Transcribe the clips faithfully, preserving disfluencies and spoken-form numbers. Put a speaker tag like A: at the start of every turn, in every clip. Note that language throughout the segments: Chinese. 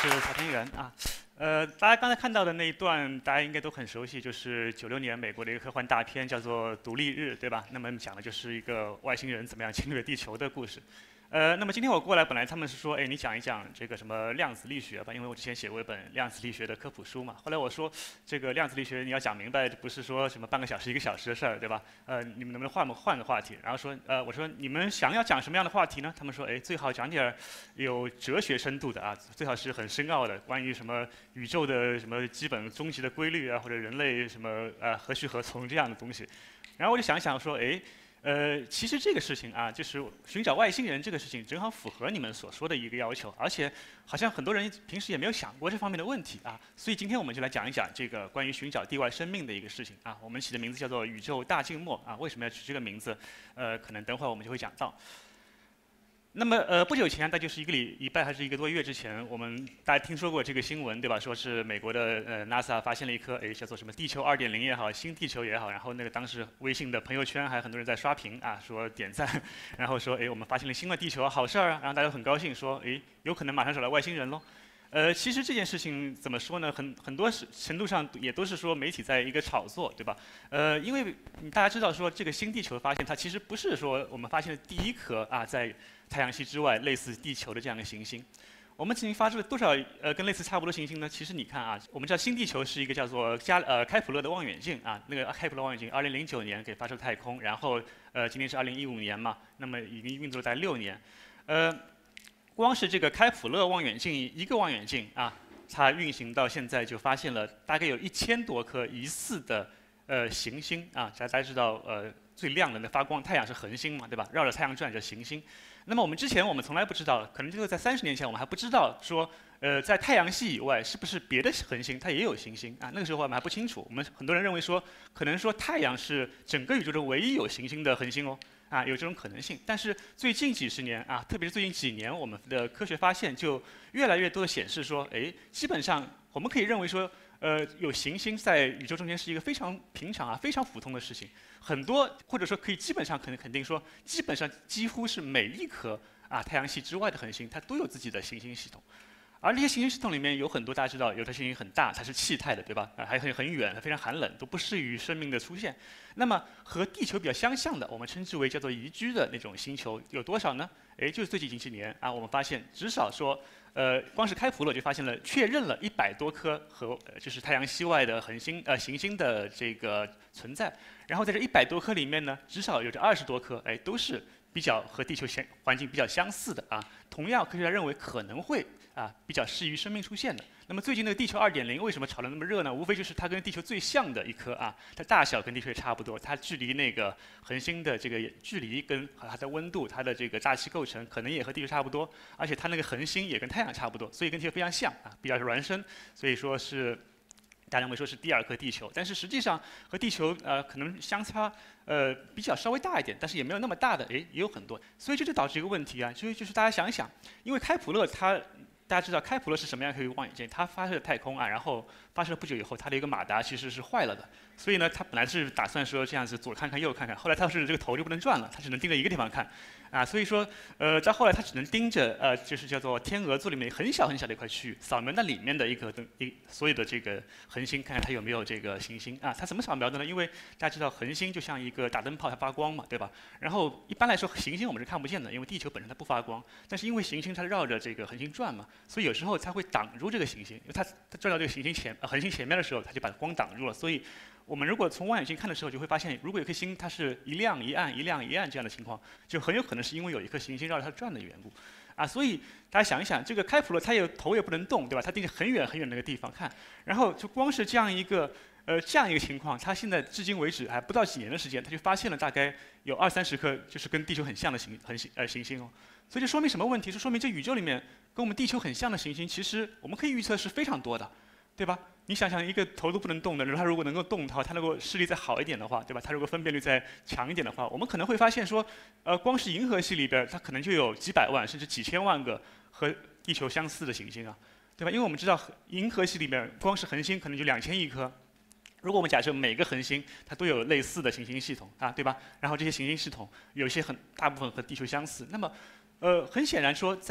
A: 是曹天元啊。呃，大家刚才看到的那一段，大家应该都很熟悉，就是九六年美国的一个科幻大片，叫做《独立日》，对吧？那么讲的就是一个外星人怎么样侵略地球的故事。呃，那么今天我过来，本来他们是说，哎，你讲一讲这个什么量子力学吧，因为我之前写过一本量子力学的科普书嘛。后来我说，这个量子力学你要讲明白，不是说什么半个小时、一个小时的事儿，对吧？呃，你们能不能换换个话题？然后说，呃，我说你们想要讲什么样的话题呢？他们说，哎，最好讲点儿有哲学深度的啊，最好是很深奥的，关于什么宇宙的什么基本终极的规律啊，或者人类什么呃何去何从这样的东西。然后我就想想说，哎。呃，其实这个事情啊，就是寻找外星人这个事情，正好符合你们所说的一个要求，而且好像很多人平时也没有想过这方面的问题啊，所以今天我们就来讲一讲这个关于寻找地外生命的一个事情啊。我们起的名字叫做“宇宙大静默”啊，为什么要取这个名字？呃，可能等会儿我们就会讲到。那么，呃，不久前，大概就是一个礼礼拜还是一个多月之前，我们大家听说过这个新闻，对吧？说是美国的呃 NASA 发现了一颗，哎，叫做什么地球二点零也好，新地球也好，然后那个当时微信的朋友圈还有很多人在刷屏啊，说点赞，然后说，哎，我们发现了新的地球，好事儿啊，然后大家都很高兴，说，哎，有可能马上找到外星人喽。呃，其实这件事情怎么说呢？很很多是程度上也都是说媒体在一个炒作，对吧？呃，因为大家知道说这个新地球发现，它其实不是说我们发现的第一颗啊，在太阳系之外类似地球的这样的行星。我们曾经发射了多少呃跟类似差不多行星呢？其实你看啊，我们知道新地球是一个叫做加呃开普勒的望远镜啊，那个开普勒望远镜二零零九年给发射太空，然后呃今年是二零一五年嘛，那么已经运作了大概六年，呃。光是这个开普勒望远镜一个望远镜啊，它运行到现在就发现了大概有一千多颗疑似的呃行星啊。大家知道呃最亮的那发光，太阳是恒星嘛，对吧？绕着太阳转叫行星。那么我们之前我们从来不知道，可能就是在三十年前我们还不知道说，呃在太阳系以外是不是别的恒星它也有行星啊？那个时候我们还不清楚。我们很多人认为说，可能说太阳是整个宇宙中唯一有行星的恒星哦。啊，有这种可能性，但是最近几十年啊，特别是最近几年，我们的科学发现就越来越多的显示说，哎，基本上我们可以认为说，呃，有行星在宇宙中间是一个非常平常啊、非常普通的事情。很多或者说可以基本上可能肯定说，基本上几乎是每一颗啊太阳系之外的恒星，它都有自己的行星系统。而这些行星系统里面有很多，大家知道，有的行星很大，它是气态的，对吧？啊，还很很远，非常寒冷，都不适于生命的出现。那么和地球比较相像的，我们称之为叫做宜居的那种星球有多少呢？哎，就是最近几年啊，我们发现至少说，呃，光是开普勒就发现了，确认了一百多颗和呃就是太阳系外的恒星呃行星的这个存在。然后在这一百多颗里面呢，至少有着二十多颗，哎，都是比较和地球相环境比较相似的啊。同样，科学家认为可能会啊比较适于生命出现的。那么最近那个地球二点零为什么炒得那么热呢？无非就是它跟地球最像的一颗啊，它大小跟地球也差不多，它距离那个恒星的这个距离跟它的温度、它的这个大气构成可能也和地球差不多，而且它那个恒星也跟太阳差不多，所以跟地球非常像啊，比较孪生，所以说是。大家认为说是第二颗地球，但是实际上和地球呃可能相差呃比较稍微大一点，但是也没有那么大的，诶也有很多，所以这就导致一个问题啊，就是就是大家想一想，因为开普勒它大家知道开普勒是什么样的一个望远镜，它发射太空啊，然后发射不久以后，它的一个马达其实是坏了的，所以呢，它本来是打算说这样子左看看右看看，后来它是这个头就不能转了，它只能盯着一个地方看，啊，所以说呃到后来它只能盯着呃就是叫做天鹅座里面很小很小的一块区域，扫描那里面的一个灯一所有的这个恒星，看看它有没有这个行星啊，它怎么扫描的呢？因为大家知道恒星就像一个大灯泡，它发光嘛，对吧？然后一般来说行星我们是看不见的，因为地球本身它不发光，但是因为行星它绕着这个恒星转嘛。所以有时候它会挡住这个行星，因为它它转到这个行星前、呃、恒星前面的时候，它就把光挡住了。所以，我们如果从望远镜看的时候，就会发现，如果有颗星它是一亮一暗、一亮一暗这样的情况，就很有可能是因为有一颗行星绕着它转的缘故。啊，所以大家想一想，这个开普勒它有头也不能动，对吧？它盯着很远很远那个地方看，然后就光是这样一个呃这样一个情况，它现在至今为止还不到几年的时间，它就发现了大概有二三十颗就是跟地球很像的行恒星呃行星哦。所以这说明什么问题？是说明这宇宙里面跟我们地球很像的行星，其实我们可以预测是非常多的，对吧？你想想，一个头都不能动的人，它如果能够动的话，它如果视力再好一点的话，对吧？它如果分辨率再强一点的话，我们可能会发现说，呃，光是银河系里边，它可能就有几百万甚至几千万个和地球相似的行星啊，对吧？因为我们知道银河系里面光是恒星可能就两千亿颗。如果我们假设每个恒星它都有类似的行星系统啊，对吧？然后这些行星系统有些很大部分和地球相似，那么，呃，很显然说在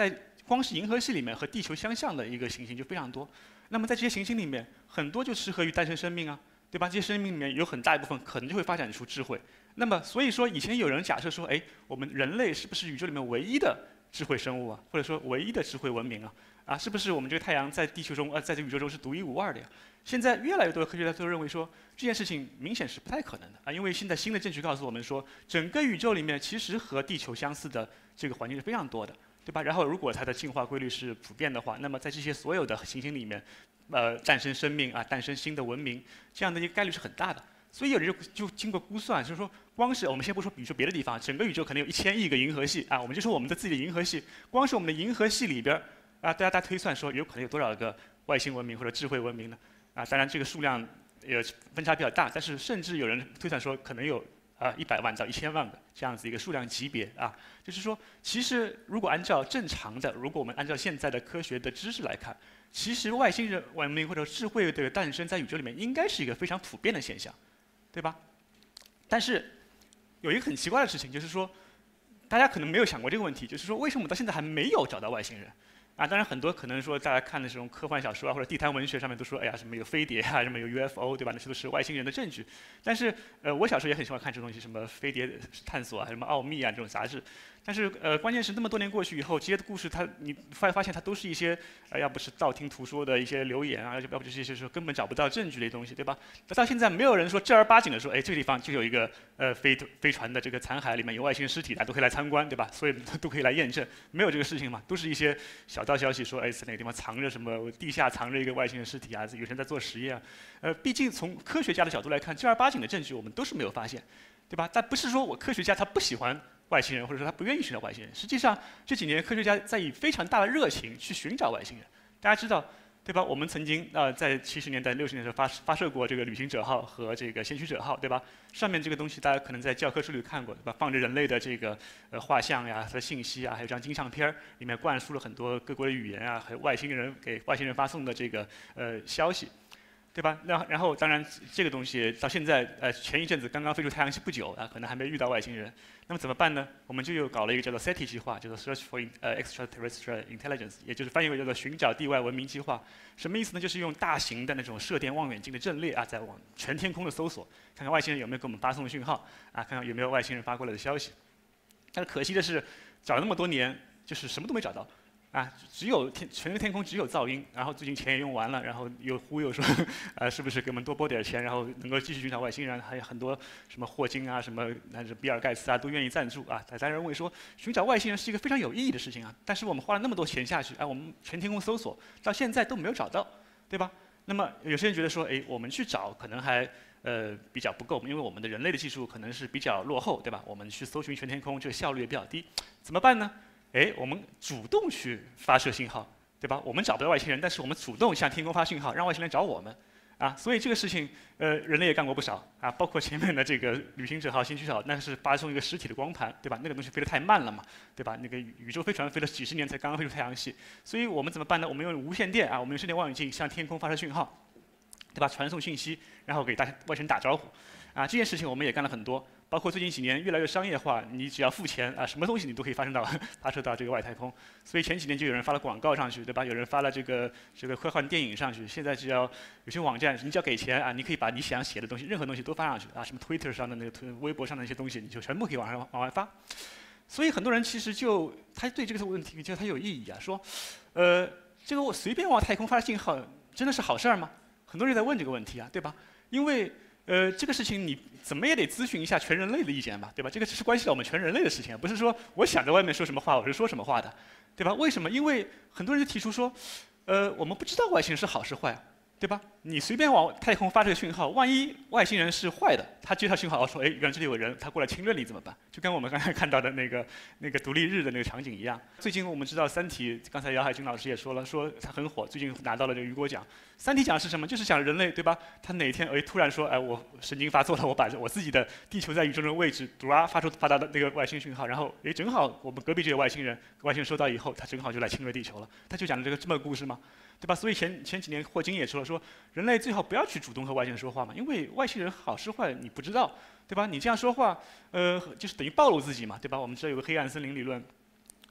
A: 光是银河系里面和地球相像的一个行星就非常多。那么在这些行星里面，很多就适合于诞生生命啊，对吧？这些生命里面有很大一部分可能就会发展出智慧。那么所以说，以前有人假设说，哎，我们人类是不是宇宙里面唯一的智慧生物啊，或者说唯一的智慧文明啊？啊，是不是我们这个太阳在地球中，呃，在这个宇宙中是独一无二的呀？现在越来越多的科学家都认为说，这件事情明显是不太可能的啊，因为现在新的证据告诉我们说，整个宇宙里面其实和地球相似的这个环境是非常多的，对吧？然后如果它的进化规律是普遍的话，那么在这些所有的行星里面，呃，诞生生命啊，诞生新的文明，这样的一个概率是很大的。所以有人就就经过估算，就是说，光是我们先不说，比如说别的地方，整个宇宙可能有一千亿个银河系啊，我们就说我们的自己的银河系，光是我们的银河系里边啊，大家大家推算说，有可能有多少个外星文明或者智慧文明呢？啊，当然这个数量也分差比较大，但是甚至有人推算说，可能有啊一百万到一千万个这样子一个数量级别啊，就是说，其实如果按照正常的，如果我们按照现在的科学的知识来看，其实外星人文明或者智慧的诞生在宇宙里面应该是一个非常普遍的现象，对吧？但是有一个很奇怪的事情，就是说，大家可能没有想过这个问题，就是说，为什么我们到现在还没有找到外星人？啊，当然很多可能说大家看的这种科幻小说啊，或者地摊文学上面都说，哎呀，什么有飞碟啊，什么有 U F O，对吧？那些都是外星人的证据。但是，呃，我小时候也很喜欢看这种东西，什么飞碟探索啊，什么奥秘啊这种杂志。但是，呃，关键是那么多年过去以后，这些故事它你发发现它都是一些，呃，要不是道听途说的一些流言啊，要不就是一些说根本找不到证据的东西，对吧？到现在没有人说正儿八经的说，哎，这个地方就有一个呃飞飞船的这个残骸，里面有外星尸体，大家都可以来参观，对吧？所以都可以来验证，没有这个事情嘛，都是一些小道消息说，哎，在哪个地方藏着什么，地下藏着一个外星人尸体啊，有人在做实验啊。呃，毕竟从科学家的角度来看，正儿八经的证据我们都是没有发现，对吧？但不是说我科学家他不喜欢外星人，或者说他不愿意寻找外星人。实际上这几年科学家在以非常大的热情去寻找外星人。大家知道，对吧？我们曾经啊、呃、在七十年代、六十年代发发射过这个旅行者号和这个先驱者号，对吧？上面这个东西大家可能在教科书里看过，对吧？放着人类的这个呃画像呀、它的信息啊，还有张金相片儿，里面灌输了很多各国的语言啊，还有外星人给外星人发送的这个呃消息。对吧？那然后当然这个东西到现在，呃，前一阵子刚刚飞出太阳系不久啊，可能还没遇到外星人。那么怎么办呢？我们就又搞了一个叫做 SETI 计划，叫做 Search for 呃 Extraterrestrial Intelligence， 也就是翻译为叫做寻找地外文明计划。什么意思呢？就是用大型的那种射电望远镜的阵列啊，在往全天空的搜索，看看外星人有没有给我们发送讯号啊，看看有没有外星人发过来的消息。但是可惜的是，找了那么多年，就是什么都没找到。啊，只有天全个天空只有噪音，然后最近钱也用完了，然后又忽悠说，呃，是不是给我们多拨点钱，然后能够继续寻找外星人？还有很多什么霍金啊，什么那是比尔盖茨啊，都愿意赞助啊。大家认为说寻找外星人是一个非常有意义的事情啊，但是我们花了那么多钱下去，哎，我们全天空搜索到现在都没有找到，对吧？那么有些人觉得说，哎，我们去找可能还呃比较不够，因为我们的人类的技术可能是比较落后，对吧？我们去搜寻全天空这个效率也比较低，怎么办呢？哎，我们主动去发射信号，对吧？我们找不到外星人，但是我们主动向天空发信号，让外星人找我们，啊，所以这个事情，呃，人类也干过不少啊，包括前面的这个旅行者号、先驱者号，那是发送一个实体的光盘，对吧？那个东西飞得太慢了嘛，对吧？那个宇宙飞船飞了几十年才刚刚飞出太阳系，所以我们怎么办呢？我们用无线电啊，我们用射电望远镜向天空发射讯号，对吧？传送讯息，然后给大外星人打招呼，啊，这件事情我们也干了很多。包括最近几年越来越商业化，你只要付钱啊，什么东西你都可以发射到发射到这个外太空。所以前几年就有人发了广告上去，对吧？有人发了这个这个科幻电影上去。现在只要有些网站，你只要给钱啊，你可以把你想写的东西，任何东西都发上去啊，什么 Twitter 上的那个推、微博上的那些东西，你就全部可以往上往外发。所以很多人其实就他对这个问题觉得它有意义啊，说，呃，这个我随便往太空发信号，真的是好事儿吗？很多人在问这个问题啊，对吧？因为呃，这个事情你怎么也得咨询一下全人类的意见吧，对吧？这个是关系到我们全人类的事情，不是说我想在外面说什么话，我是说什么话的，对吧？为什么？因为很多人就提出说，呃，我们不知道外星人是好是坏，对吧？你随便往太空发这个讯号，万一外星人是坏的，他接到讯号说，哎，原来这里有人，他过来侵略你怎么办？就跟我们刚才看到的那个那个独立日的那个场景一样。最近我们知道《三体》，刚才姚海军老师也说了，说它很火，最近拿到了这个雨果奖。《三体》讲的是什么？就是讲人类，对吧？他哪天哎突然说，哎，我神经发作了，我把我自己的地球在宇宙中的位置，嘟啊发出发到的那个外星讯号，然后哎正好我们隔壁就有外星人，外星人收到以后，他正好就来侵略地球了。他就讲的这个这么个故事吗？对吧？所以前前几年霍金也说了，说人类最好不要去主动和外星人说话嘛，因为外星人好是坏你不知道，对吧？你这样说话，呃，就是等于暴露自己嘛，对吧？我们知道有个黑暗森林理论，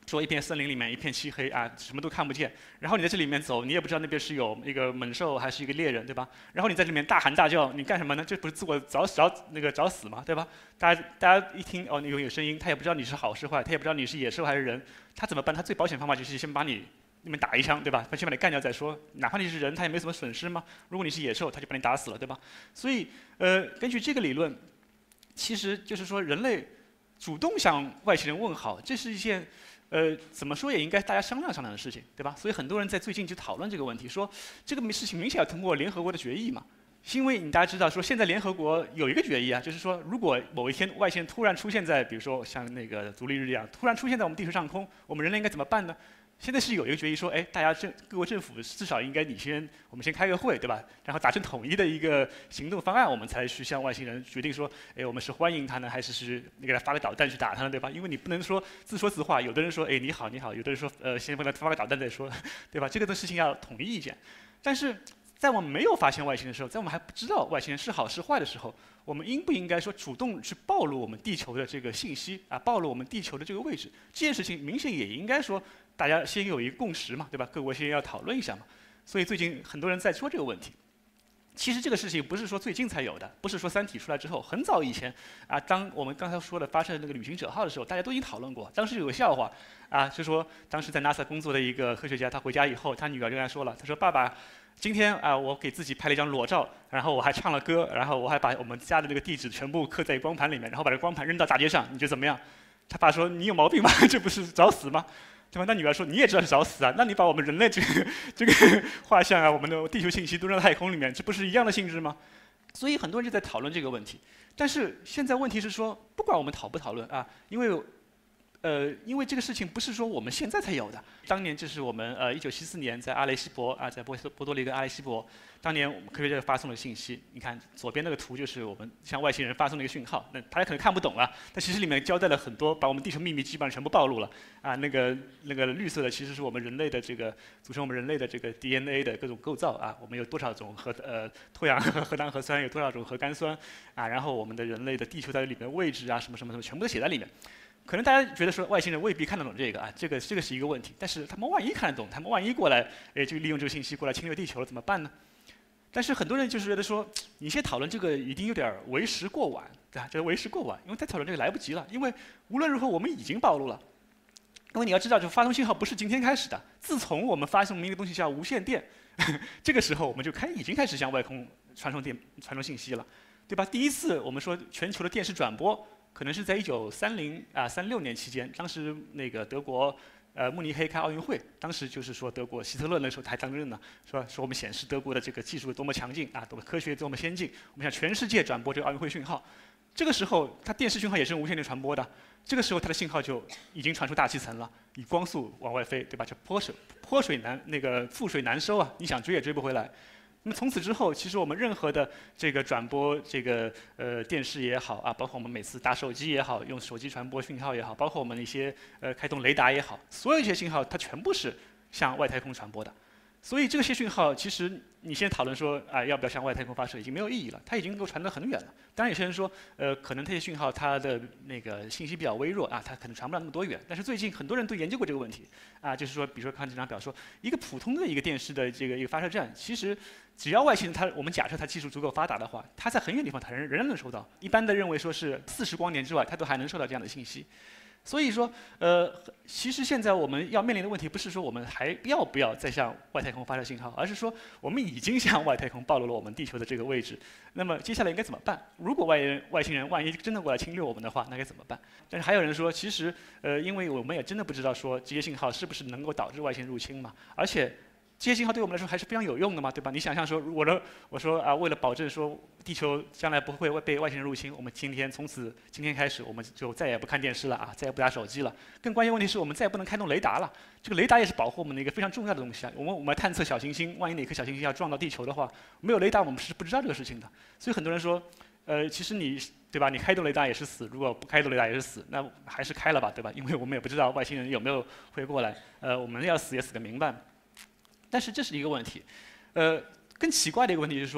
A: 说一片森林里面一片漆黑啊，什么都看不见。然后你在这里面走，你也不知道那边是有一个猛兽还是一个猎人，对吧？然后你在里面大喊大叫，你干什么呢？这不是自我找找那个找死吗？对吧？大家大家一听哦，有有声音，他也不知道你是好是坏，他也不知道你是野兽还是人，他怎么办？他最保险方法就是先把你那边打一枪，对吧？他先把你干掉再说。哪怕你是人，他也没什么损失嘛。如果你是野兽，他就把你打死了，对吧？所以呃，根据这个理论，其实就是说人类主动向外星人问好，这是一件。呃，怎么说也应该大家商量商量的事情，对吧？所以很多人在最近就讨论这个问题，说这个事情明显要通过联合国的决议嘛。是因为你大家知道说现在联合国有一个决议啊，就是说如果某一天外星人突然出现在，比如说像那个独立日一样，突然出现在我们地球上空，我们人类应该怎么办呢？现在是有一个决议说，哎，大家政各国政府至少应该你先，我们先开个会，对吧？然后达成统一的一个行动方案，我们才去向外星人决定说，哎，我们是欢迎他呢，还是是你给他发个导弹去打他呢，对吧？因为你不能说自说自话，有的人说，哎，你好你好，有的人说，呃，先给他发个导弹再说，对吧？这个的事情要统一意见。但是在我们没有发现外星人的时候，在我们还不知道外星人是好是坏的时候，我们应不应该说主动去暴露我们地球的这个信息啊，暴露我们地球的这个位置？这件事情明显也应该说。大家先有一个共识嘛，对吧？各国先要讨论一下嘛。所以最近很多人在说这个问题。其实这个事情不是说最近才有的，不是说《三体》出来之后，很早以前啊，当我们刚才说的发射那个旅行者号的时候，大家都已经讨论过。当时有个笑话啊，就说当时在 NASA 工作的一个科学家，他回家以后，他女儿就跟他说了，他说：“爸爸，今天啊，我给自己拍了一张裸照，然后我还唱了歌，然后我还把我们家的那个地址全部刻在光盘里面，然后把这光盘扔到大街上，你觉得怎么样？”他爸说：“你有毛病吧？这不是找死吗？”对吧？那女儿说：“你也知道是找死啊？那你把我们人类这个这个画像啊，我们的地球信息都扔到太空里面，这不是一样的性质吗？”所以很多人就在讨论这个问题。但是现在问题是说，不管我们讨不讨论啊，因为呃，因为这个事情不是说我们现在才有的。当年这是我们呃一九七四年在阿雷西博啊，在波波多黎各阿雷西博，当年我们科学家发送了信息。你看左边那个图就是我们向外星人发送的一个讯号。那大家可能看不懂啊，但其实里面交代了很多，把我们地球秘密基本上全部暴露了啊。那个那个绿色的其实是我们人类的这个组成我们人类的这个 D N A 的各种构造啊。我们有多少种核呃脱氧核核糖核酸，有多少种核苷酸啊？然后我们的人类的地球在里面的位置啊，什么什么什么，全部都写在里面。可能大家觉得说外星人未必看得懂这个啊，这个这个是一个问题。但是他们万一看得懂，他们万一过来，哎，就利用这个信息过来侵略地球了，怎么办呢？但是很多人就是觉得说，你现在讨论这个已经有点为时过晚，对吧？就是为时过晚，因为再讨论这个来不及了。因为无论如何我们已经暴露了。因为你要知道，就发送信号不是今天开始的，自从我们发送明一个东西叫无线电，这个时候我们就开已经开始向外空传送电传送信息了，对吧？第一次我们说全球的电视转播。可能是在一九三零啊三六年期间，当时那个德国呃慕尼黑开奥运会，当时就是说德国希特勒那时候还当任呢，说说我们显示德国的这个技术多么强劲啊，多么科学多么先进，我们向全世界转播这个奥运会讯号。这个时候它电视讯号也是用无线电传播的，这个时候它的信号就已经传出大气层了，以光速往外飞，对吧？就泼水泼水难那个覆水难收啊，你想追也追不回来。那么从此之后，其实我们任何的这个转播，这个呃电视也好啊，包括我们每次打手机也好，用手机传播讯号也好，包括我们一些呃开动雷达也好，所有这些信号它全部是向外太空传播的。所以这些讯号，其实你现在讨论说啊要不要向外太空发射，已经没有意义了，它已经能够传得很远了。当然有些人说，呃可能这些讯号它的那个信息比较微弱啊，它可能传不了那么多远。但是最近很多人都研究过这个问题，啊就是说，比如说看这张表说，一个普通的一个电视的这个一个发射站，其实只要外星人它我们假设它技术足够发达的话，它在很远地方它仍仍然能收到。一般的认为说是四十光年之外，它都还能收到这样的信息。所以说，呃，其实现在我们要面临的问题不是说我们还要不要再向外太空发射信号，而是说我们已经向外太空暴露了我们地球的这个位置。那么接下来应该怎么办？如果外人外星人万一真的过来侵略我们的话，那该怎么办？但是还有人说，其实，呃，因为我们也真的不知道说这些信号是不是能够导致外星入侵嘛，而且。这些信号对我们来说还是非常有用的嘛，对吧？你想象说，我的我说啊，为了保证说地球将来不会被外星人入侵，我们今天从此今天开始，我们就再也不看电视了啊，再也不打手机了。更关键问题是我们再也不能开动雷达了。这个雷达也是保护我们的一个非常重要的东西啊。我们我们探测小行星，万一哪颗小行星要撞到地球的话，没有雷达我们是不知道这个事情的。所以很多人说，呃，其实你对吧？你开动雷达也是死，如果不开动雷达也是死，那还是开了吧，对吧？因为我们也不知道外星人有没有会过来，呃，我们要死也死个明白。但是这是一个问题，呃，更奇怪的一个问题就是说，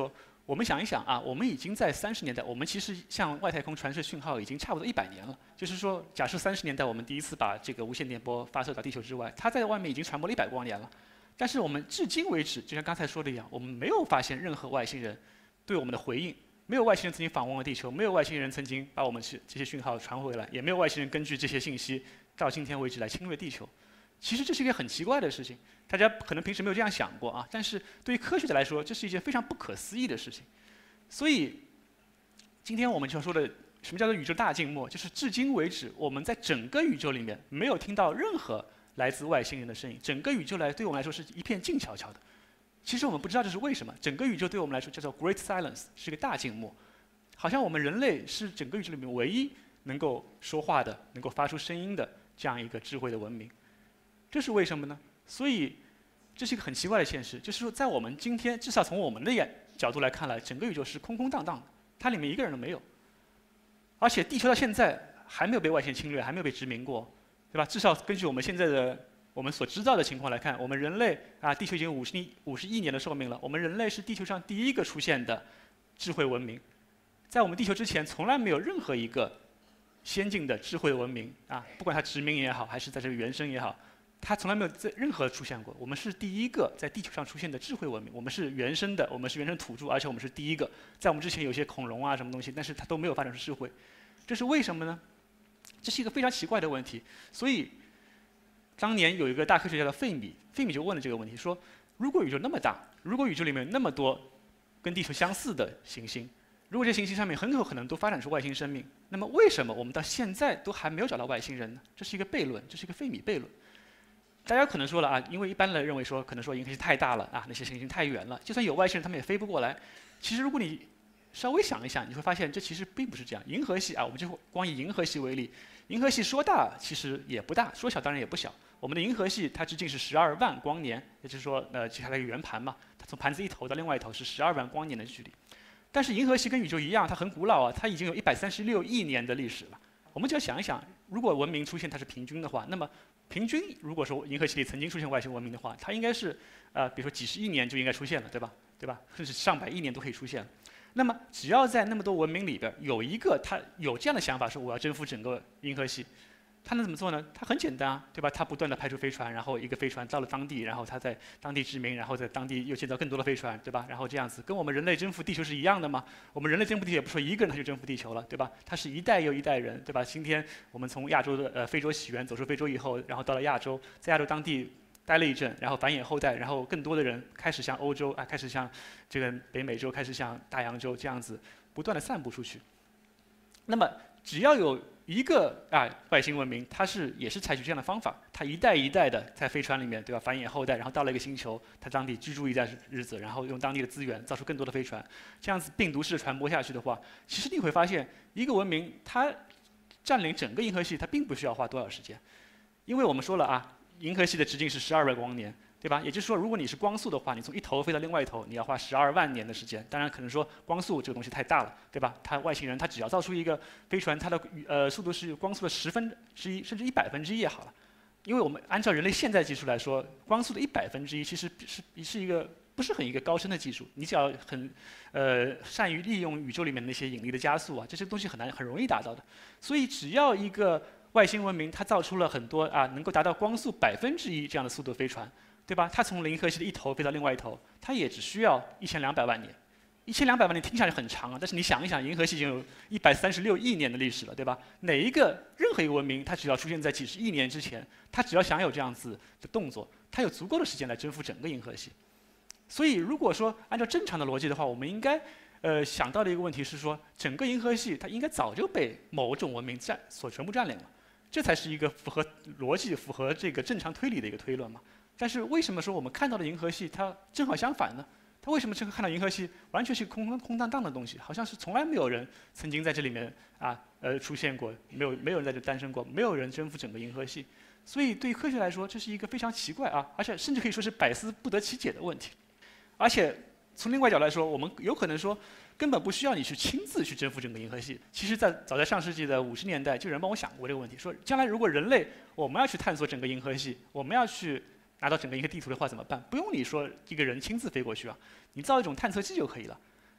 A: 我们想一想啊，我们已经在三十年代，我们其实向外太空传射讯号已经差不多一百年了。就是说，假设三十年代我们第一次把这个无线电波发射到地球之外，它在外面已经传播了一百光年了。但是我们至今为止，就像刚才说的一样，我们没有发现任何外星人对我们的回应。没有外星人曾经访问过地球，没有外星人曾经把我们这些讯号传回来，也没有外星人根据这些信息到今天为止来侵略地球。其实这是一个很奇怪的事情，大家可能平时没有这样想过啊。但是对于科学家来说，这是一件非常不可思议的事情。所以，今天我们就说的什么叫做宇宙大静默，就是至今为止我们在整个宇宙里面没有听到任何来自外星人的声音，整个宇宙来对我们来说是一片静悄悄的。其实我们不知道这是为什么，整个宇宙对我们来说叫做 Great Silence， 是一个大静默，好像我们人类是整个宇宙里面唯一能够说话的、能够发出声音的这样一个智慧的文明。这是为什么呢？所以这是一个很奇怪的现实，就是说在我们今天，至少从我们的眼角度来看来，整个宇宙是空空荡荡的，它里面一个人都没有。而且地球到现在还没有被外星侵略，还没有被殖民过，对吧？至少根据我们现在的我们所知道的情况来看，我们人类啊，地球已经五十亿五十亿年的寿命了。我们人类是地球上第一个出现的智慧文明，在我们地球之前，从来没有任何一个先进的智慧文明啊，不管它殖民也好，还是在这个原生也好，它从来没有在任何出现过。我们是第一个在地球上出现的智慧文明，我们是原生的，我们是原生土著，而且我们是第一个。在我们之前有些恐龙啊什么东西，但是它都没有发展出智慧，这是为什么呢？这是一个非常奇怪的问题，所以。当年有一个大科学家叫费米，费米就问了这个问题，说：如果宇宙那么大，如果宇宙里面有那么多跟地球相似的行星，如果这行星上面很有可能都发展出外星生命，那么为什么我们到现在都还没有找到外星人呢？这是一个悖论，这是一个费米悖论。大家可能说了啊，因为一般人认为说，可能说银河系太大了啊，那些行星太远了，就算有外星人，他们也飞不过来。其实如果你稍微想一想，你会发现这其实并不是这样。银河系啊，我们就光以银河系为例，银河系说大其实也不大，说小当然也不小。我们的银河系它直径是十二万光年，也就是说，呃，其实它的一个圆盘嘛，它从盘子一头到另外一头是十二万光年的距离。但是银河系跟宇宙一样，它很古老啊，它已经有一百三十六亿年的历史了。我们就要想一想，如果文明出现它是平均的话，那么平均如果说银河系里曾经出现外星文明的话，它应该是呃，比如说几十亿年就应该出现了，对吧？对吧？甚至上百亿年都可以出现了。那么只要在那么多文明里边有一个他有这样的想法，说我要征服整个银河系。他能怎么做呢？他很简单啊，对吧？他不断地派出飞船，然后一个飞船到了当地，然后他在当地殖民，然后在当地又建造更多的飞船，对吧？然后这样子，跟我们人类征服地球是一样的嘛？我们人类征服地球也不说一个人他就征服地球了，对吧？他是一代又一代人，对吧？今天我们从亚洲的呃非洲起源，走出非洲以后，然后到了亚洲，在亚洲当地待了一阵，然后繁衍后代，然后更多的人开始向欧洲啊，开始向这个北美洲，开始向大洋洲这样子不断地散布出去。那么只要有一个啊外星文明，它是也是采取这样的方法，它一代一代的在飞船里面，对吧，繁衍后代，然后到了一个星球，它当地居住一段日子，然后用当地的资源造出更多的飞船，这样子病毒式传播下去的话，其实你会发现，一个文明它占领整个银河系，它并不需要花多少时间，因为我们说了啊，银河系的直径是十二万光年。对吧？也就是说，如果你是光速的话，你从一头飞到另外一头，你要花十二万年的时间。当然，可能说光速这个东西太大了，对吧？它外星人他只要造出一个飞船，它的呃速度是光速的十分之一，甚至一百分之一也好了。因为我们按照人类现在技术来说，光速的一百分之一其实是是一个不是很一个高深的技术。你只要很呃善于利用宇宙里面那些引力的加速啊，这些东西很难很容易达到的。所以只要一个外星文明它造出了很多啊能够达到光速百分之一这样的速度飞船。对吧？它从银河系的一头飞到另外一头，它也只需要一千两百万年。一千两百万年听起来很长啊，但是你想一想，银河系已经有一百三十六亿年的历史了，对吧？哪一个任何一个文明，它只要出现在几十亿年之前，它只要想有这样子的动作，它有足够的时间来征服整个银河系。所以，如果说按照正常的逻辑的话，我们应该呃想到的一个问题是说，整个银河系它应该早就被某种文明占所全部占领了，这才是一个符合逻辑、符合这个正常推理的一个推论嘛。但是为什么说我们看到的银河系它正好相反呢？它为什么这个看到银河系完全是空空荡荡的东西，好像是从来没有人曾经在这里面啊呃出现过，没有没有人在这诞生过，没有人征服整个银河系。所以对于科学来说，这是一个非常奇怪啊，而且甚至可以说是百思不得其解的问题。而且从另外角度来说，我们有可能说根本不需要你去亲自去征服整个银河系。其实在早在上世纪的五十年代，就有人帮我想过这个问题，说将来如果人类我们要去探索整个银河系，我们要去拿到整个一个地图的话怎么办？不用你说一个人亲自飞过去啊，你造一种探测器就可以了。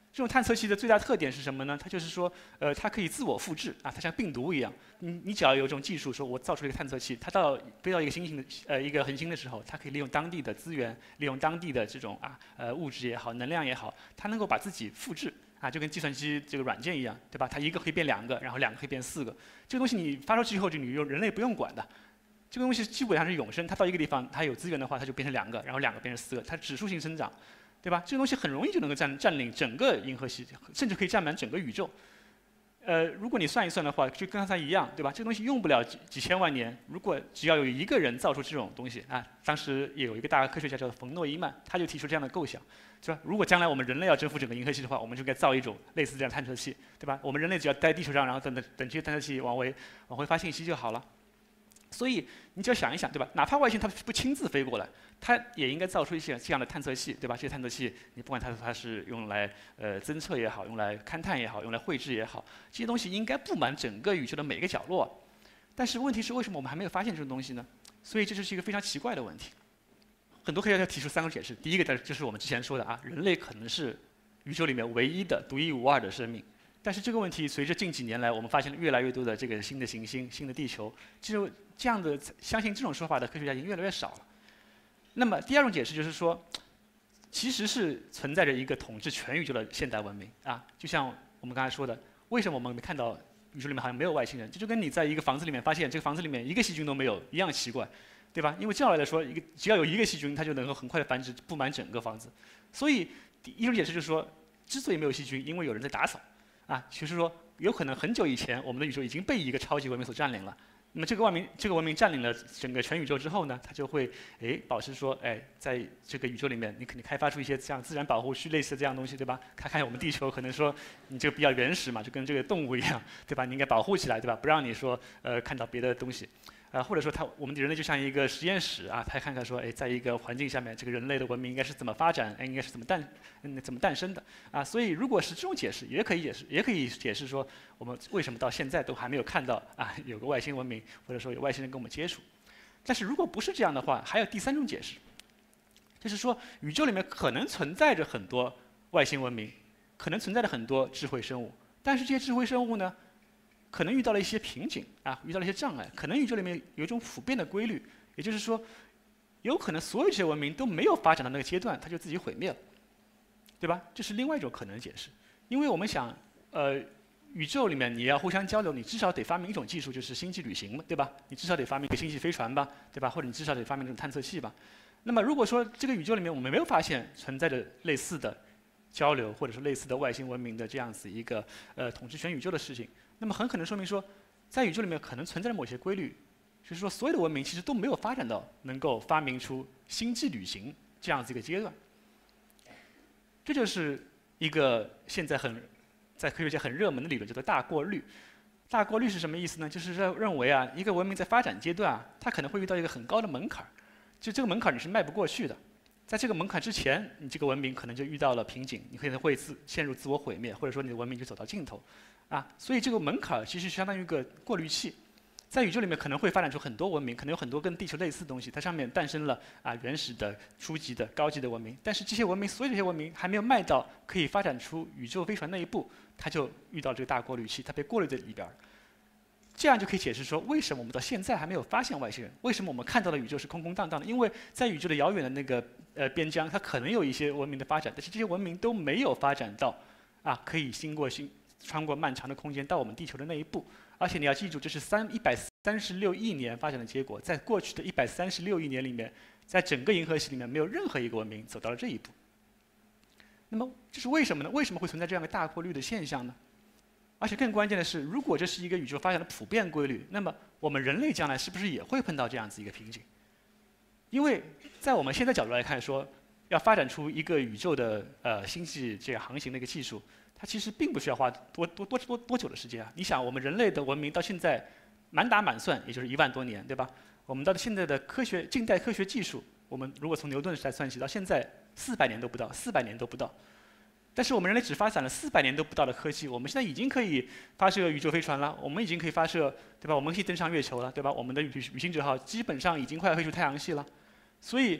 A: 这种探测器的最大特点是什么呢？它就是说，呃，它可以自我复制啊，它像病毒一样。你你只要有一种技术，说我造出一个探测器，它到飞到一个星星的呃一个恒星的时候，它可以利用当地的资源，利用当地的这种啊呃物质也好，能量也好，它能够把自己复制啊，就跟计算机这个软件一样，对吧？它一个可以变两个，然后两个可以变四个。这个东西你发出去以后，就你用人类不用管的。这个东西基本上是永生，它到一个地方，它有资源的话，它就变成两个，然后两个变成四个，它指数性生长。对吧？这个东西很容易就能够占占领整个银河系，甚至可以占满整个宇宙。呃，如果你算一算的话，就跟刚才一样，对吧？这个东西用不了几几千万年。如果只要有一个人造出这种东西啊，当时也有一个大科学家叫冯诺依曼，他就提出这样的构想，是吧？如果将来我们人类要征服整个银河系的话，我们就该造一种类似这样的探测器，对吧？我们人类只要待地球上，然后等等等这些探测器往回往回发信息就好了。所以你只要想一想，对吧？哪怕外星它不亲自飞过来，它也应该造出一些这样的探测器，对吧？这些探测器，你不管它它是用来呃侦测也好，用来勘探也好，用来绘制也好，这些东西应该布满整个宇宙的每个角落。但是问题是，为什么我们还没有发现这种东西呢？所以这就是一个非常奇怪的问题。很多科学家提出三个解释，第一个就是我们之前说的啊，人类可能是宇宙里面唯一的独一无二的生命。但是这个问题随着近几年来，我们发现了越来越多的这个新的行星、新的地球，就这样的相信这种说法的科学家已经越来越少了。那么第二种解释就是说，其实是存在着一个统治全宇宙的现代文明啊，就像我们刚才说的，为什么我们没看到宇宙里面好像没有外星人？这就跟你在一个房子里面发现这个房子里面一个细菌都没有一样奇怪，对吧？因为照理来说，一个只要有一个细菌，它就能够很快的繁殖，布满整个房子。所以第一种解释就是说，之所以没有细菌，因为有人在打扫。啊，就是说，有可能很久以前，我们的宇宙已经被一个超级文明所占领了。那么这个文明，这个文明占领了整个全宇宙之后呢，它就会诶保持说，哎，在这个宇宙里面，你肯定开发出一些像自然保护区类似的这样东西，对吧？看看我们地球，可能说你这个比较原始嘛，就跟这个动物一样，对吧？你应该保护起来，对吧？不让你说呃看到别的东西。啊，或者说它我们人类就像一个实验室啊，它看看说，哎，在一个环境下面，这个人类的文明应该是怎么发展，哎，应该是怎么诞，嗯，怎么诞生的啊？所以如果是这种解释，也可以解释，也可以解释说，我们为什么到现在都还没有看到啊有个外星文明，或者说有外星人跟我们接触。但是如果不是这样的话，还有第三种解释，就是说宇宙里面可能存在着很多外星文明，可能存在着很多智慧生物，但是这些智慧生物呢？可能遇到了一些瓶颈啊，遇到了一些障碍。可能宇宙里面有一种普遍的规律，也就是说，有可能所有这些文明都没有发展到那个阶段，它就自己毁灭了，对吧？这是另外一种可能解释。因为我们想，呃，宇宙里面你要互相交流，你至少得发明一种技术，就是星际旅行嘛，对吧？你至少得发明一个星际飞船吧，对吧？或者你至少得发明这种探测器吧。那么如果说这个宇宙里面我们没有发现存在着类似的交流，或者是类似的外星文明的这样子一个呃统治全宇宙的事情。那么很可能说明说，在宇宙里面可能存在着某些规律，就是说所有的文明其实都没有发展到能够发明出星际旅行这样子一个阶段。这就是一个现在很在科学界很热门的理论，叫做大过滤。大过滤是什么意思呢？就是认认为啊，一个文明在发展阶段啊，它可能会遇到一个很高的门槛，就这个门槛你是迈不过去的。在这个门槛之前，你这个文明可能就遇到了瓶颈，你可能会自陷入自我毁灭，或者说你的文明就走到尽头。啊，所以这个门槛其实相当于一个过滤器，在宇宙里面可能会发展出很多文明，可能有很多跟地球类似的东西，它上面诞生了啊原始的、初级的、高级的文明。但是这些文明，所有这些文明还没有迈到可以发展出宇宙飞船那一步，它就遇到这个大过滤器，它被过滤在里边儿。这样就可以解释说，为什么我们到现在还没有发现外星人？为什么我们看到的宇宙是空空荡荡的？因为在宇宙的遥远的那个呃边疆，它可能有一些文明的发展，但是这些文明都没有发展到啊可以经过星。穿过漫长的空间到我们地球的那一步，而且你要记住，这是三一百三十六亿年发展的结果。在过去的一百三十六亿年里面，在整个银河系里面，没有任何一个文明走到了这一步。那么这是为什么呢？为什么会存在这样一个大过滤的现象呢？而且更关键的是，如果这是一个宇宙发展的普遍规律，那么我们人类将来是不是也会碰到这样子一个瓶颈？因为在我们现在角度来看说，要发展出一个宇宙的呃星际这个航行的一个技术。它其实并不需要花多多多多多久的时间啊！你想，我们人类的文明到现在满打满算，也就是一万多年，对吧？我们到现在的科学近代科学技术，我们如果从牛顿时代算起，到现在四百年都不到，四百年都不到。但是我们人类只发展了四百年都不到的科技，我们现在已经可以发射宇宙飞船了，我们已经可以发射，对吧？我们可以登上月球了，对吧？我们的旅旅行者号基本上已经快要飞出太阳系了。所以，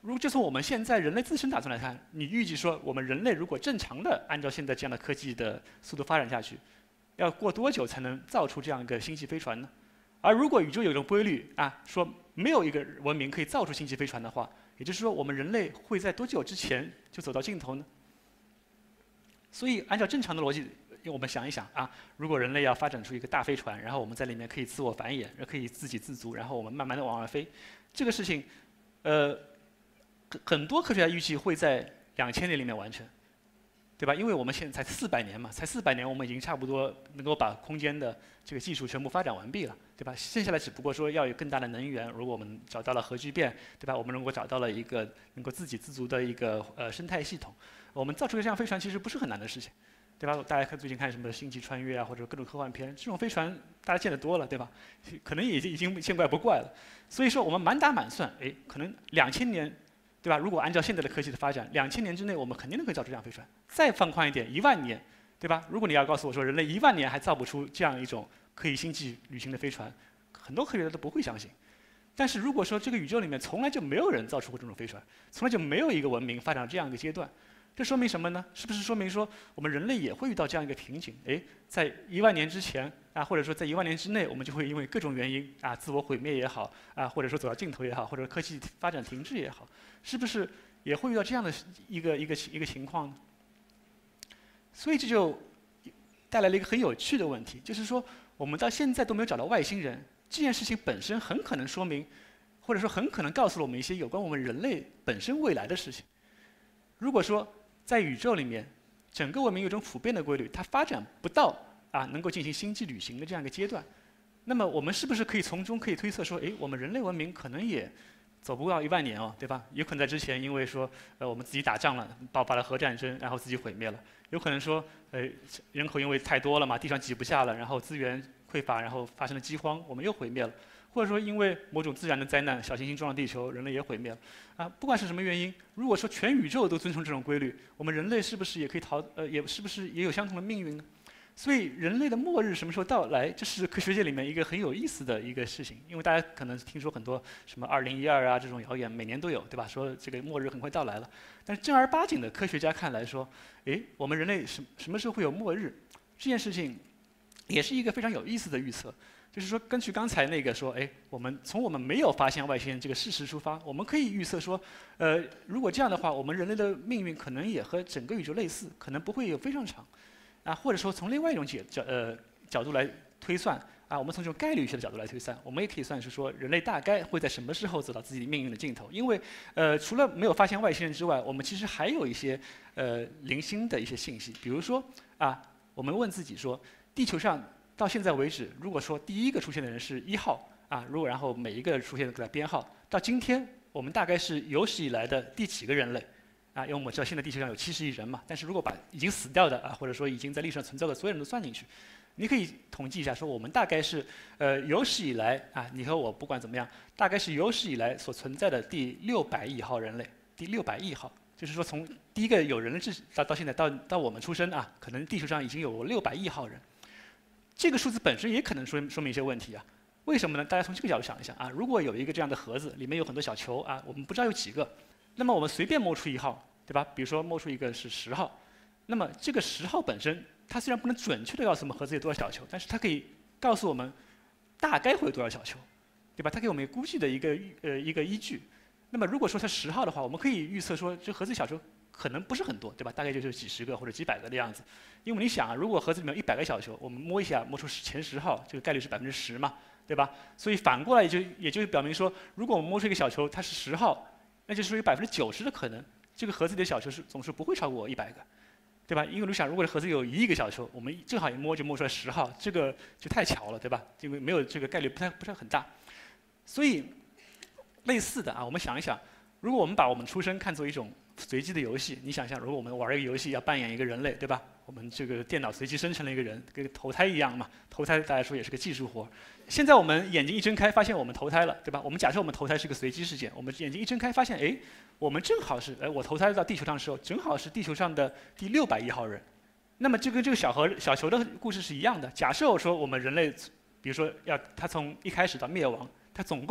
A: 如果就从我们现在人类自身打算来看，你预计说我们人类如果正常的按照现在这样的科技的速度发展下去，要过多久才能造出这样一个星际飞船呢？而如果宇宙有一种规律啊，说没有一个文明可以造出星际飞船的话，也就是说我们人类会在多久之前就走到尽头呢？所以按照正常的逻辑，我们想一想啊，如果人类要发展出一个大飞船，然后我们在里面可以自我繁衍，可以自给自足，然后我们慢慢的往外飞，这个事情，呃，很多科学家预计会在两千年里面完成。对吧？因为我们现在才四百年嘛，才四百年，我们已经差不多能够把空间的这个技术全部发展完毕了，对吧？剩下来只不过说要有更大的能源，如果我们找到了核聚变，对吧？我们如果找到了一个能够自给自足的一个呃生态系统，我们造出一个这样飞船其实不是很难的事情，对吧？大家看最近看什么星际穿越啊，或者各种科幻片，这种飞船大家见得多了，对吧？可能已经已经见怪不怪了。所以说我们满打满算，哎，可能两千年。对吧？如果按照现在的科技的发展，两千年之内我们肯定能够造出这样飞船。再放宽一点，一万年，对吧？如果你要告诉我说人类一万年还造不出这样一种可以星际旅行的飞船，很多科学家都不会相信。但是如果说这个宇宙里面从来就没有人造出过这种飞船，从来就没有一个文明发展到这样一个阶段，这说明什么呢？是不是说明说我们人类也会遇到这样一个瓶颈？哎，在一万年之前啊，或者说在一万年之内，我们就会因为各种原因啊，自我毁灭也好啊，或者说走到尽头也好，或者科技发展停滞也好，是不是也会遇到这样的一个一个一个情况呢？所以这就带来了一个很有趣的问题，就是说我们到现在都没有找到外星人，这件事情本身很可能说明，或者说很可能告诉了我们一些有关我们人类本身未来的事情。如果说在宇宙里面，整个文明有一种普遍的规律，它发展不到啊能够进行星际旅行的这样一个阶段，那么我们是不是可以从中可以推测说，哎，我们人类文明可能也走不到一万年哦，对吧？有可能在之前因为说呃我们自己打仗了，爆发了核战争，然后自己毁灭了；有可能说呃人口因为太多了嘛，地上挤不下了，然后资源匮乏，然后发生了饥荒，我们又毁灭了。或者说因为某种自然的灾难，小行星撞了地球，人类也毁灭了。啊，不管是什么原因，如果说全宇宙都遵从这种规律，我们人类是不是也可以逃？呃，也是不是也有相同的命运呢？所以，人类的末日什么时候到来，这是科学界里面一个很有意思的一个事情。因为大家可能听说很多什么二零一二啊这种谣言，每年都有，对吧？说这个末日很快到来了。但是正儿八经的科学家看来说，诶，我们人类什什么时候会有末日？这件事情也是一个非常有意思的预测。就是说，根据刚才那个说，哎，我们从我们没有发现外星人这个事实出发，我们可以预测说，呃，如果这样的话，我们人类的命运可能也和整个宇宙类似，可能不会有非常长，啊，或者说从另外一种解角呃角度来推算，啊，我们从这种概率学的角度来推算，我们也可以算是说，人类大概会在什么时候走到自己命运的尽头？因为，呃，除了没有发现外星人之外，我们其实还有一些呃零星的一些信息，比如说啊，我们问自己说，地球上到现在为止，如果说第一个出现的人是一号啊，如果然后每一个出现的给它编号，到今天我们大概是有史以来的第几个人类啊？因为我们知道现在地球上有七十亿人嘛，但是如果把已经死掉的啊，或者说已经在历史上存在的所有人都算进去，你可以统计一下，说我们大概是呃有史以来啊，你和我不管怎么样，大概是有史以来所存在的第六百亿号人类，第六百亿号。就是说，从第一个有人类至到到现在到到我们出生啊，可能地球上已经有六百亿号人。这个数字本身也可能说说明一些问题啊，为什么呢？大家从这个角度想一想啊，如果有一个这样的盒子，里面有很多小球啊，我们不知道有几个，那么我们随便摸出一号，对吧？比如说摸出一个是十号，那么这个十号本身，它虽然不能准确的告诉我们盒子有多少小球，但是它可以告诉我们大概会有多少小球，对吧？它给我们估计的一个呃一个依据。那么如果说它十号的话，我们可以预测说这盒子小球可能不是很多，对吧？大概就是几十个或者几百个的样子。因为你想啊，如果盒子里面有一百个小球，我们摸一下摸出前十号，这个概率是百分之十嘛，对吧？所以反过来也就也就表明说，如果我们摸出一个小球，它是十号，那就属于百分之九十的可能，这个盒子里的小球是总是不会超过一百个，对吧？因为你想，如果盒子有一亿个小球，我们正好一摸就摸出来十号，这个就太巧了，对吧？因为没有这个概率不太不是很大，所以类似的啊，我们想一想，如果我们把我们出生看作一种随机的游戏，你想象，如果我们玩一个游戏要扮演一个人类，对吧？我们这个电脑随机生成了一个人，跟投胎一样嘛。投胎大家说也是个技术活。现在我们眼睛一睁开，发现我们投胎了，对吧？我们假设我们投胎是个随机事件，我们眼睛一睁开，发现哎，我们正好是哎，我投胎到地球上的时候，正好是地球上的第六百亿号人。那么这跟这个小盒小球的故事是一样的。假设我说我们人类，比如说要它从一开始到灭亡，它总共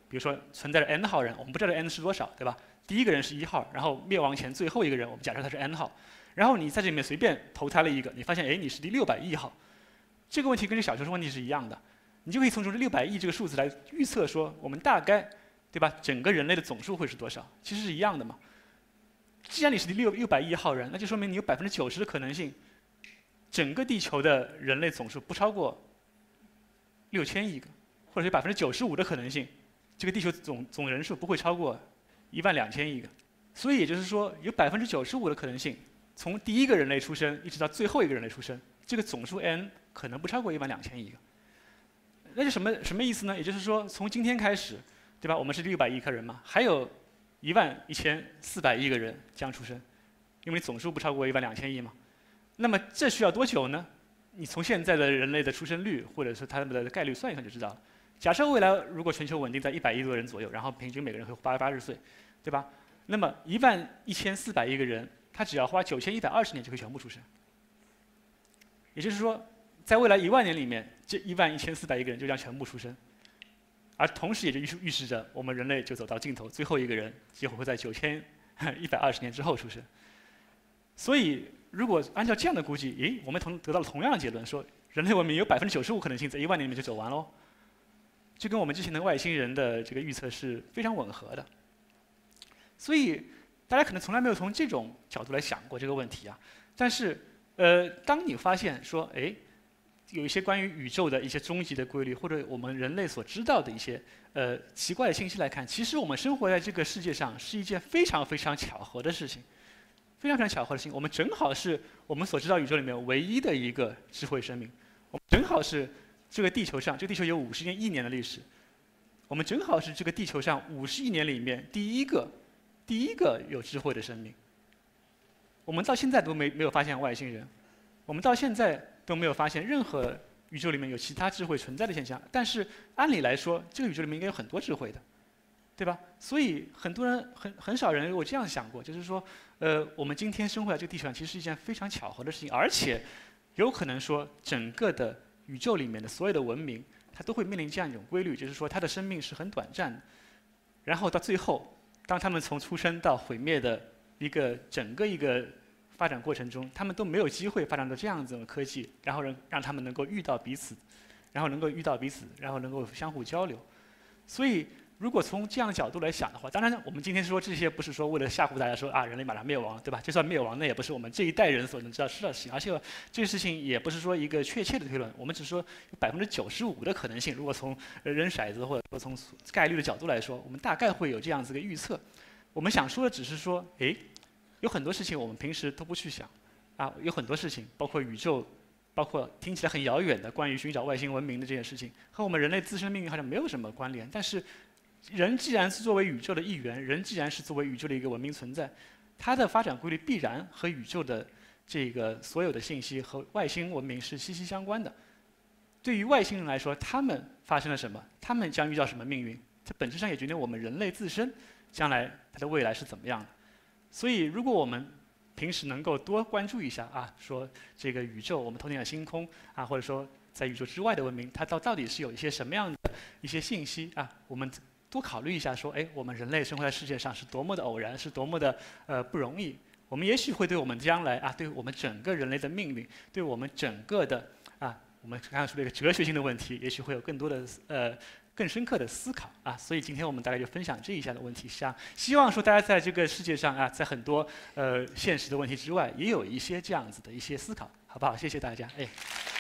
A: 比如说存在着 n 号人，我们不知道 n 是多少，对吧？第一个人是一号，然后灭亡前最后一个人，我们假设他是 n 号，然后你在这里面随便投胎了一个，你发现哎你是第六百亿号，这个问题跟这小学生问题是一样的，你就可以从这六百亿这个数字来预测说我们大概，对吧？整个人类的总数会是多少？其实是一样的嘛。既然你是第六六百亿号人，那就说明你有百分之九十的可能性，整个地球的人类总数不超过六千亿个，或者是百分之九十五的可能性，这个地球总总人数不会超过一万两千亿个。所以也就是说，有百分之九十五的可能性，从第一个人类出生一直到最后一个人类出生，这个总数 n 可能不超过一万两千亿个。那是什么什么意思呢？也就是说，从今天开始，对吧？我们是六百亿颗人嘛，还有一万一千四百亿个人将出生，因为总数不超过一万两千亿嘛。那么这需要多久呢？你从现在的人类的出生率，或者是他们的概率算一算就知道了。假设未来如果全球稳定在一百亿多人左右，然后平均每个人会活八十八十岁，对吧？那么一万一千四百亿个人，他只要花九千一百二十年就可以全部出生。也就是说，在未来一万年里面，这一万一千四百亿个人就将全部出生，而同时也就预示预示着我们人类就走到尽头，最后一个人几乎会在九千一百二十年之后出生。所以，如果按照这样的估计，诶，我们同得到了同样的结论，说人类文明有百分之九十五可能性在一万年里面就走完喽，这跟我们之前的外星人的这个预测是非常吻合的。所以，大家可能从来没有从这种角度来想过这个问题啊。但是，呃，当你发现说，诶，有一些关于宇宙的一些终极的规律，或者我们人类所知道的一些呃奇怪的信息来看，其实我们生活在这个世界上是一件非常非常巧合的事情。非常非常巧合的事情，我们正好是我们所知道宇宙里面唯一的一个智慧生命，我们正好是这个地球上，这个地球有五十年亿年的历史，我们正好是这个地球上五十亿年里面第一个第一个有智慧的生命。我们到现在都没没有发现外星人，我们到现在都没有发现任何宇宙里面有其他智慧存在的现象。但是按理来说，这个宇宙里面应该有很多智慧的。对吧？所以很多人很很少人有这样想过，就是说，呃，我们今天生活在这个地球上，其实是一件非常巧合的事情，而且有可能说，整个的宇宙里面的所有的文明，它都会面临这样一种规律，就是说，它的生命是很短暂的。然后到最后，当他们从出生到毁灭的一个整个一个发展过程中，他们都没有机会发展到这样子的科技，然后让让他们能够遇到彼此，然后能够遇到彼此，然后能够相互交流。所以，如果从这样的角度来想的话，当然我们今天说这些不是说为了吓唬大家说啊人类马上灭亡，对吧？就算灭亡，那也不是我们这一代人所能知道知道的事情，而且这个事情也不是说一个确切的推论，我们只是说有百分之九十五的可能性。如果从扔骰子或者说从概率的角度来说，我们大概会有这样子的预测。我们想说的只是说，诶，有很多事情我们平时都不去想，啊，有很多事情，包括宇宙。包括听起来很遥远的关于寻找外星文明的这件事情，和我们人类自身命运好像没有什么关联。但是，人既然是作为宇宙的一员，人既然是作为宇宙的一个文明存在，它的发展规律必然和宇宙的这个所有的信息和外星文明是息息相关的。对于外星人来说，他们发生了什么，他们将遇到什么命运，这本质上也决定我们人类自身将来它的未来是怎么样的。所以，如果我们平时能够多关注一下啊，说这个宇宙，我们头顶的星空啊，或者说在宇宙之外的文明，它到到底是有一些什么样的一些信息啊？我们多考虑一下，说，哎，我们人类生活在世界上是多么的偶然，是多么的呃不容易。我们也许会对我们将来啊，对我们整个人类的命运，对我们整个的啊，我们刚才说的一个哲学性的问题，也许会有更多的呃。更深刻的思考啊，所以今天我们大概就分享这一下的问题，像希望说大家在这个世界上啊，在很多呃现实的问题之外，也有一些这样子的一些思考，好不好？谢谢大家，哎。